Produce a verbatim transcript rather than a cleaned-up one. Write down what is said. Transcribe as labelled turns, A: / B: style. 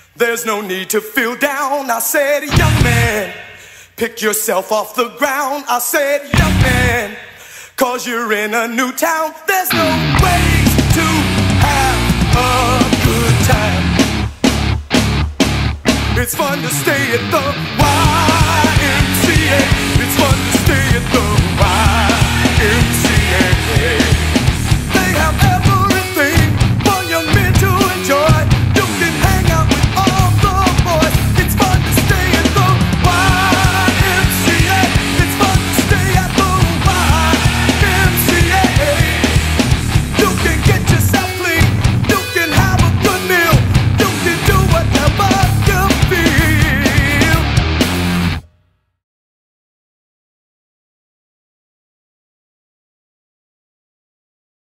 A: There's no need to feel down. I said, young man, pick yourself off the ground. I said, young man, cause you're in a new town. There's no way to have a good time. It's fun to stay at the Y